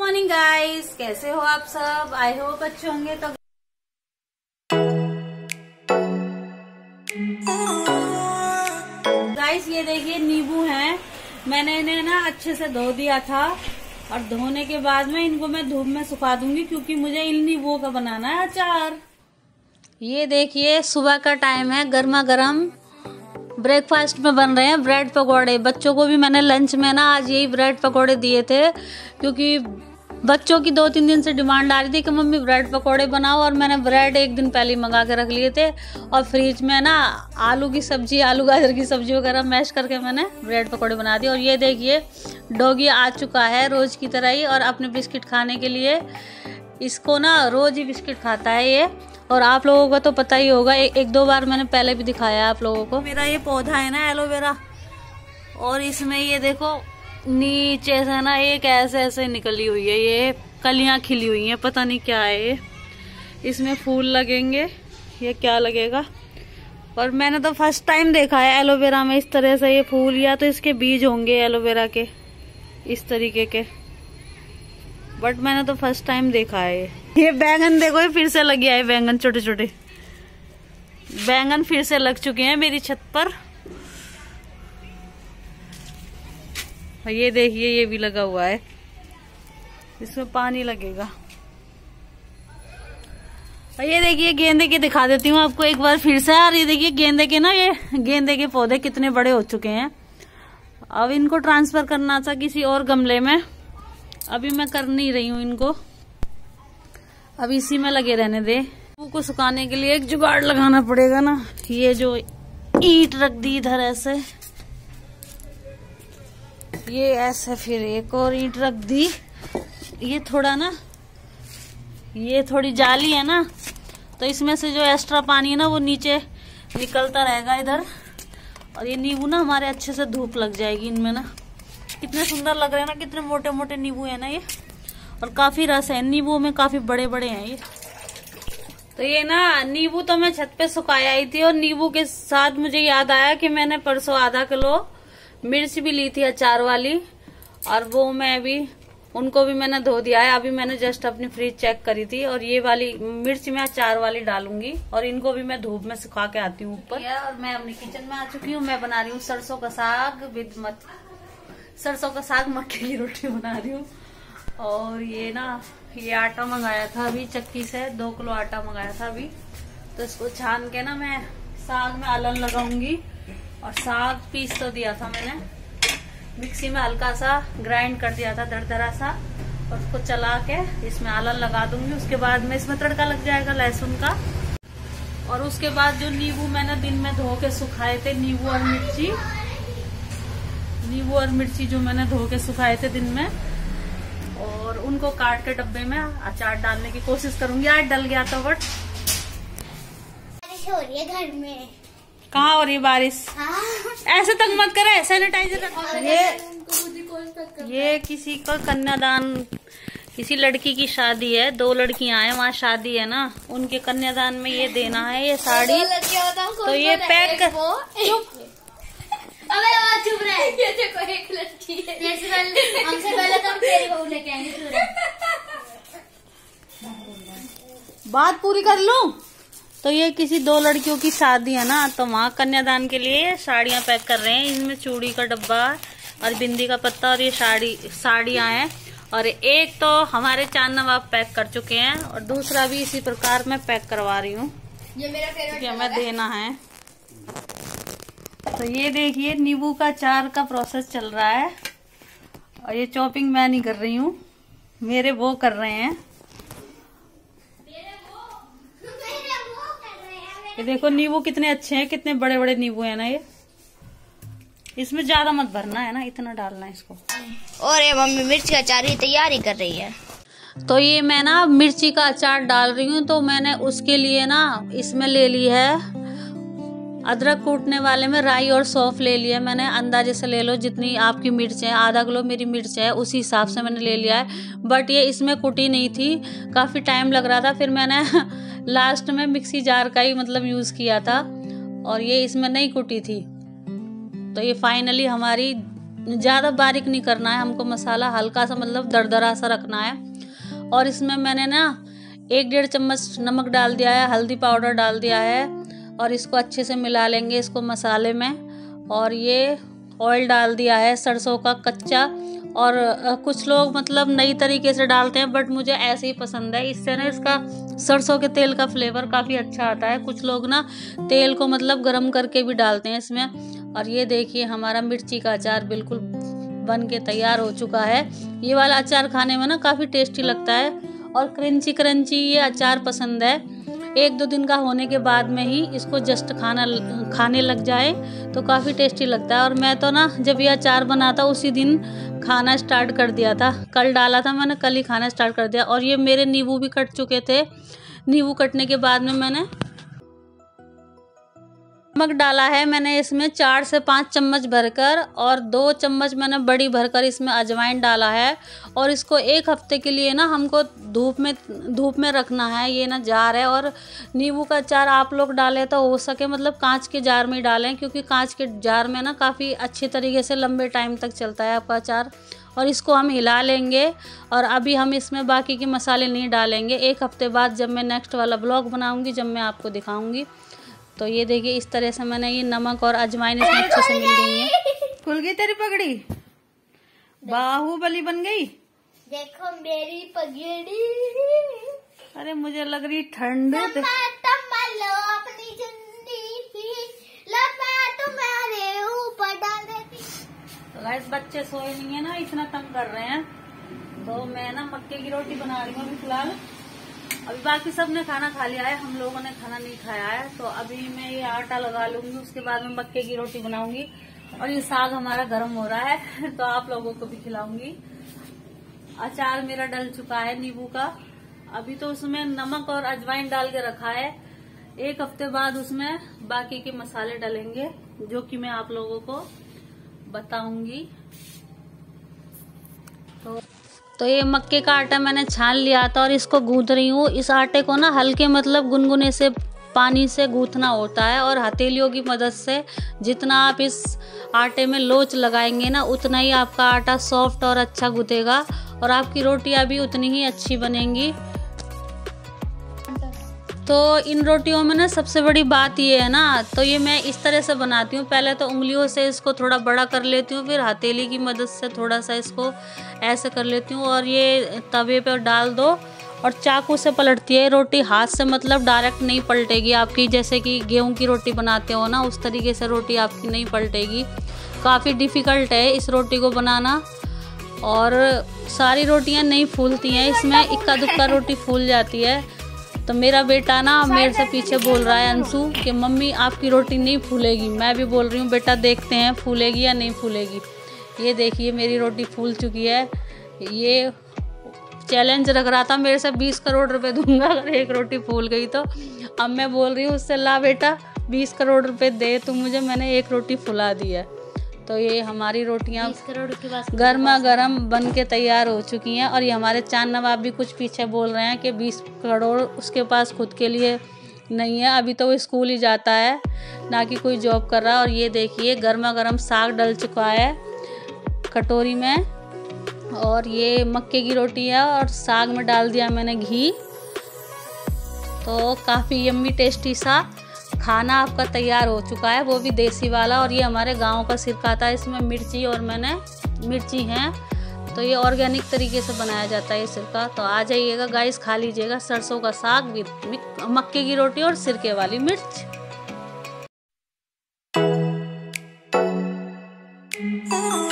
Morning guys, कैसे हो आप सब? आई होप अच्छे होंगे। तो गाइस ये देखिए नींबू हैं, मैंने इन्हें ना अच्छे से धो दिया था और धोने के बाद में इनको मैं धूप में सुखा दूंगी क्योंकि मुझे इन नींबुओं का बनाना है अचार। ये देखिए सुबह का टाइम है, गर्मा गर्म ब्रेकफास्ट में बन रहे हैं ब्रेड पकौड़े। बच्चों को भी मैंने लंच में ना आज यही ब्रेड पकौड़े दिए थे क्योंकि बच्चों की 2-3 दिन से डिमांड आ रही थी कि मम्मी ब्रेड पकौड़े बनाओ, और मैंने ब्रेड एक दिन पहले मंगा के रख लिए थे और फ्रिज में ना आलू की सब्जी, आलू गाजर की सब्जी वगैरह मैश करके मैंने ब्रेड पकौड़े बना दिए। और ये देखिए डॉगी आ चुका है रोज की तरह ही, और अपने बिस्किट खाने के लिए इसको ना रोज ही बिस्किट खाता है ये। और आप लोगों को तो पता ही होगा, एक दो बार मैंने पहले भी दिखाया है आप लोगों को। मेरा ये पौधा है ना एलोवेरा, और इसमें ये देखो नीचे से ना एक ऐसे निकली हुई है, ये कलियां खिली हुई हैं, पता नहीं क्या है ये। इसमें फूल लगेंगे, ये क्या लगेगा। और मैंने तो फर्स्ट टाइम देखा है एलोवेरा में इस तरह से ये फूल, या तो इसके बीज होंगे एलोवेरा के इस तरीके के, बट मैंने तो फर्स्ट टाइम देखा है ये बैंगन देखो, ये फिर से लग गया है बैंगन, छोटे छोटे बैंगन फिर से लग चुके हैं मेरी छत पर। और ये देखिए ये भी लगा हुआ है, इसमें पानी लगेगा। और ये देखिए गेंदे के दिखा देती हूँ आपको एक बार फिर से। और ये देखिए गेंदे के ना, ये गेंदे के पौधे कितने बड़े हो चुके हैं। अब इनको ट्रांसफर करना था किसी और गमले में, अभी मैं कर नहीं रही हूँ इनको, अब इसी में लगे रहने दे। को सुखाने के लिए एक जुगाड़ लगाना पड़ेगा ना। ये जो ईंट रख दी इधर ऐसे, ये ऐसे, फिर एक और ईंट रख दी। ये थोड़ा ना, ये थोड़ी जाली है ना, तो इसमें से जो एक्स्ट्रा पानी है ना वो नीचे निकलता रहेगा इधर। और ये नींबू ना हमारे अच्छे से धूप लग जाएगी इनमें ना। कितने सुंदर लग रहे हैं ना, कितने मोटे मोटे नींबू है ना ये, और काफी रस है नींबू में, काफी बड़े बड़े हैं ये। तो ये ना नींबू तो मैं छत पे सुखाया आई थी, और नींबू के साथ मुझे याद आया कि मैंने परसों आधा किलो मिर्च भी ली थी अचार वाली, और वो मैं भी उनको भी मैंने धो दिया है। अभी मैंने जस्ट अपनी फ्रिज चेक करी थी, और ये वाली मिर्च मैं अचार वाली डालूंगी, और इनको भी मैं धूप में सुखा के आती हूँ ऊपर। और मैं अपनी किचन में आ चुकी हूँ, मैं बना रही हूँ सरसों का साग विद सरसों का साग मक्के की रोटी बना रही हूँ। और ये ना, ये आटा मंगाया था अभी चक्की से, 2 किलो आटा मंगाया था अभी, तो इसको छान के ना मैं साग में आलन लगाऊंगी। और साग पीस तो दिया था मैंने मिक्सी में, हल्का सा ग्राइंड कर दिया था दरदरा सा, और उसको चला के इसमें आलन लगा दूंगी। उसके बाद में इसमें तड़का लग जाएगा लहसुन का। और उसके बाद जो नींबू मैंने दिन में धो के सुखाए थे, नींबू और मिर्ची जो मैंने धो के सुखाए थे दिन में, और उनको काट के डब्बे में अचार डालने की कोशिश करूंगी। आज डल गया था, बट बारिश हो रही है घर में। कहाँ हो रही है बारिश? ऐसे तक मत करे, सैनिटाइजर ये किसी का कन्यादान, किसी लड़की की शादी है, 2 लड़कियां हैं, वहाँ शादी है ना, उनके कन्यादान में ये देना है ये साड़ी। तो ये पैक कर, चुप रहे। ये देखो एक लड़की है, हमसे पहले तो हम तेरी बहू लेके आएंगे। बात पूरी कर लूं। तो ये किसी 2 लड़कियों की शादी है ना, तो वहाँ कन्यादान के लिए साड़ियाँ पैक कर रहे हैं। इनमें चूड़ी का डब्बा और बिंदी का पत्ता, और ये साड़ियाँ हैं। और एक तो हमारे चांद नवाब पैक कर चुके हैं, और दूसरा भी इसी प्रकार मैं पैक करवा रही हूँ, ये मेरा फेवरेट हमें देना है। तो ये देखिए नींबू का अचार का प्रोसेस चल रहा है, और ये चॉपिंग मैं नहीं कर रही हूँ, मेरे वो कर रहे हैं। ये देखो नींबू कितने अच्छे हैं, कितने बड़े बड़े नींबू है ना ये। इसमें ज्यादा मत भरना है ना, इतना डालना है इसको। और ये मम्मी मिर्च का अचार की तैयारी कर रही है। तो ये मैं ना मिर्ची का अचार डाल रही हूँ, तो मैंने उसके लिए ना इसमें ले ली है अदरक कूटने वाले में राई और सौंफ ले लिया मैंने। अंदाजे से ले लो जितनी आपकी मिर्च है, आधा किलो मेरी मिर्च है उसी हिसाब से मैंने ले लिया है। बट ये इसमें कुटी नहीं थी, काफ़ी टाइम लग रहा था, फिर मैंने लास्ट में मिक्सी जार का ही मतलब यूज़ किया था, और ये इसमें नहीं कुटी थी। तो ये फाइनली हमारी ज़्यादा बारीक नहीं करना है हमको, मसाला हल्का सा मतलब दरदरा सा रखना है। और इसमें मैंने ना 1-1.5 चम्मच नमक डाल दिया है, हल्दी पाउडर डाल दिया है और इसको अच्छे से मिला लेंगे इसको मसाले में। और ये ऑयल डाल दिया है सरसों का कच्चा, और कुछ लोग मतलब नई तरीके से डालते हैं, बट मुझे ऐसे ही पसंद है। इससे ना इसका सरसों के तेल का फ्लेवर काफ़ी अच्छा आता है। कुछ लोग ना तेल को मतलब गरम करके भी डालते हैं इसमें। और ये देखिए हमारा मिर्ची का अचार बिल्कुल बन के तैयार हो चुका है। ये वाला अचार खाने में ना काफ़ी टेस्टी लगता है और क्रंची क्रंची ये अचार पसंद है। 1-2 दिन का होने के बाद में ही इसको जस्ट खाने लग जाए तो काफ़ी टेस्टी लगता है। और मैं तो ना जब ये अचार बना था उसी दिन खाना स्टार्ट कर दिया था, कल डाला था मैंने, कल ही खाना स्टार्ट कर दिया। और ये मेरे नींबू भी कट चुके थे। नींबू कटने के बाद में मैंने नमक डाला है, मैंने इसमें 4 से 5 चम्मच भरकर, और 2 चम्मच मैंने बड़ी भरकर इसमें अजवाइन डाला है। और इसको 1 हफ्ते के लिए ना हमको धूप में रखना है। ये ना जार है, और नींबू का अचार आप लोग डालें तो हो सके मतलब कांच के जार में ही डालें, क्योंकि कांच के जार में ना काफ़ी अच्छे तरीके से लंबे टाइम तक चलता है आपका अचार। और इसको हम हिला लेंगे, और अभी हम इसमें बाकी के मसाले नहीं डालेंगे। 1 हफ्ते बाद जब मैं नेक्स्ट वाला ब्लॉग बनाऊँगी, जब मैं आपको दिखाऊँगी, तो ये देखिए इस तरह से मैंने ये नमक और अजवाइन इसमें अच्छे से मिल गई है। खुल गई तेरी पगड़ी, बाहुबली बन गई। देखो मेरी पगड़ी। अरे मुझे लग रही ठंड। अपनी तुम्हारे ऊपर डाल देती। तो गाइस बच्चे सोए नहीं है ना, इतना तंग कर रहे हैं, तो मैं ना मक्के की रोटी बना रही हूँ अभी फिलहाल। अभी बाकी सब ने खाना खा लिया है, हम लोगों ने खाना नहीं खाया है। तो अभी मैं ये आटा लगा लूंगी, उसके बाद में मक्के की रोटी बनाऊंगी। और ये साग हमारा गर्म हो रहा है तो आप लोगों को भी खिलाऊंगी। अचार मेरा डल चुका है नींबू का, अभी तो उसमें नमक और अजवाइन डाल के रखा है। 1 हफ्ते बाद उसमें बाकी के मसाले डलेंगे, जो कि मैं आप लोगों को बताऊंगी। तो ये मक्के का आटा मैंने छान लिया था और इसको गूंथ रही हूँ। इस आटे को ना हल्के मतलब गुनगुने से पानी से गूंथना होता है, और हथेलियों की मदद से जितना आप इस आटे में लोच लगाएंगे ना, उतना ही आपका आटा सॉफ्ट और अच्छा गूंथेगा, और आपकी रोटियां भी उतनी ही अच्छी बनेंगी। तो इन रोटियों में ना सबसे बड़ी बात ये है ना, तो ये मैं इस तरह से बनाती हूँ। पहले तो उंगलियों से इसको थोड़ा बड़ा कर लेती हूँ, फिर हथेली की मदद से थोड़ा सा इसको ऐसे कर लेती हूँ, और ये तवे पे डाल दो और चाकू से पलटती है रोटी। हाथ से मतलब डायरेक्ट नहीं पलटेगी आपकी, जैसे कि गेहूं की रोटी बनाते हो ना, उस तरीके से रोटी आपकी नहीं पलटेगी। काफ़ी डिफ़िकल्ट है इस रोटी को बनाना, और सारी रोटियाँ नहीं फूलती हैं इसमें, इक्का दुक्का रोटी फूल जाती है। तो मेरा बेटा ना मेरे से पीछे बोल रहा है अंशु कि मम्मी आपकी रोटी नहीं फूलेगी। मैं भी बोल रही हूँ बेटा देखते हैं फूलेगी या नहीं फूलेगी। ये देखिए मेरी रोटी फूल चुकी है। ये चैलेंज रख रहा था मेरे से 20 करोड़ रुपए दूंगा अगर एक रोटी फूल गई तो। अब मैं बोल रही हूँ उससे ला बेटा 20 करोड़ रुपए दे तू मुझे, मैंने एक रोटी फुला दी है। तो ये हमारी रोटियाँ गर्मा गर्म बन के तैयार हो चुकी हैं। और ये हमारे चांद नवाब भी कुछ पीछे बोल रहे हैं कि 20 करोड़ उसके पास खुद के लिए नहीं है, अभी तो वो स्कूल ही जाता है ना कि कोई जॉब कर रहा है। और ये देखिए गर्मा गर्म साग डल चुका है कटोरी में, और ये मक्के की रोटी है और साग में डाल दिया मैंने घी। तो काफ़ी यम्मी टेस्टी सा खाना आपका तैयार हो चुका है, वो भी देसी वाला। और ये हमारे गांव का सिरका था, इसमें मिर्ची और मैंने मिर्ची हैं, तो ये ऑर्गेनिक तरीके से बनाया जाता है ये सिरका। तो आ जाइएगा गाइस, खा लीजिएगा सरसों का साग विद मक्के की रोटी और सिरके वाली मिर्च।